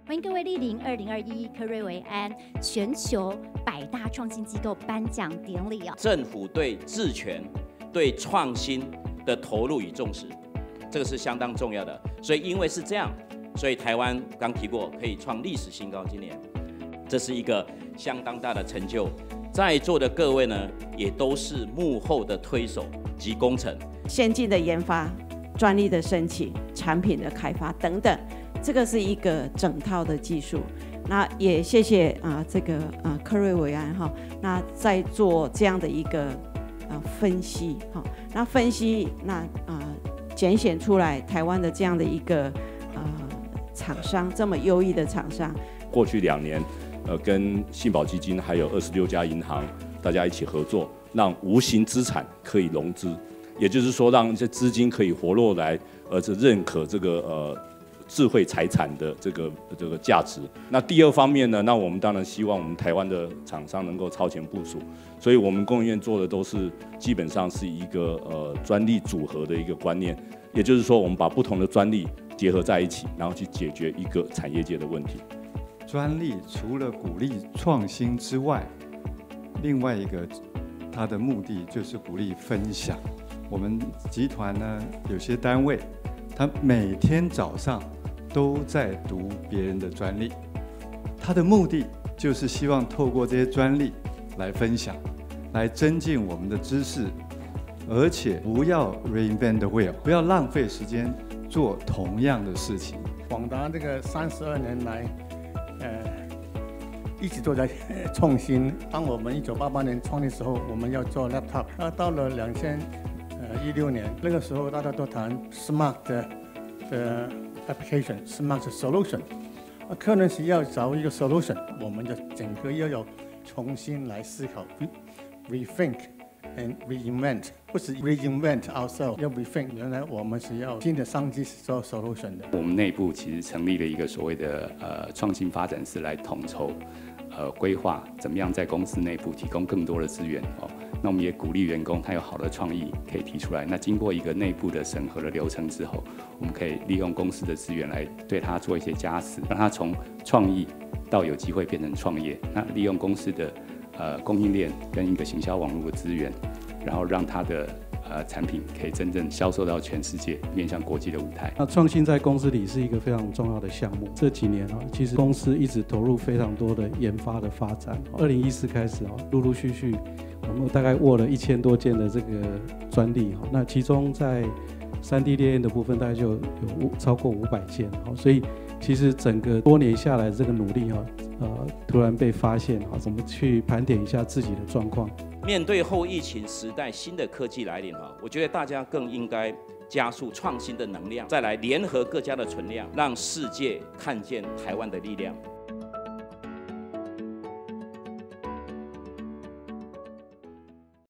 欢迎各位莅临2021科瑞维安全球100大创新机构颁奖典礼啊！ 政府对智权、对创新的投入与重视，这个是相当重要的。所以因为是这样，所以台湾刚提过可以创历史新高，今年这是一个相当大的成就。在座的各位呢，也都是幕后的推手及功臣。 先进的研发、专利的申请、产品的开发等等。这个是一个整套的技术，那也谢谢科瑞维安哈，那在做这样的一个分析哈，那分析拣选出来台湾的这样的一个厂商，这么优异的厂商。 过去2年，跟信保基金还有26家银行大家一起合作，让无形资产可以融资，也就是说让这资金可以活络来，是认可这个智慧财产的这个价值。那第二方面呢，那我们当然希望我们台湾的厂商能够超前部署，所以我们工研院做的都是基本上是一个专利组合的一个观念，也就是说我们把不同的专利结合在一起，然后去解决一个产业界的问题。 专利除了鼓励创新之外，另外一个它的目的就是鼓励分享。我们集团呢，有些单位，他每天早上都在读别人的专利，他的目的就是希望透过这些专利来分享，来增进我们的知识，而且不要 reinvent the wheel， 不要浪费时间做同样的事情。 广达这个32年来，一直都在创新。当我们1988年创立的时候，我们要做 laptop， 到了2016年，那个时候大家都谈 smart 的 application，smart solution。客人是要找一个 solution， 我们就整个要有重新来思考 ，rethink and reinvent， 不是 reinvent ourselves， 要 rethink。原来我们是要新的商机是做 solution 的。 我们内部其实成立了一个所谓的创新发展室来统筹规划怎么样在公司内部提供更多的资源哦。那我们也鼓励员工他有好的创意可以提出来。那经过一个内部的审核的流程之后，我们可以利用公司的资源来对他做一些加持，让他从创意到有机会变成创业。那利用公司的供应链跟一个行销网络的资源，然后让他的产品可以真正销售到全世界，面向国际的舞台。 那创新在公司里是一个非常重要的项目。这几年其实公司一直投入非常多的研发的发展。2014开始陆陆续续，我们大概握了1000多件的这个专利。那其中在3D 列印的部分，大概就有超过500件。所以其实整个多年下来这个努力突然被发现怎么去盘点一下自己的状况。 面对后疫情时代新的科技来临我觉得大家更应该加速创新的能量，再来联合各家的存量，让世界看见台湾的力量。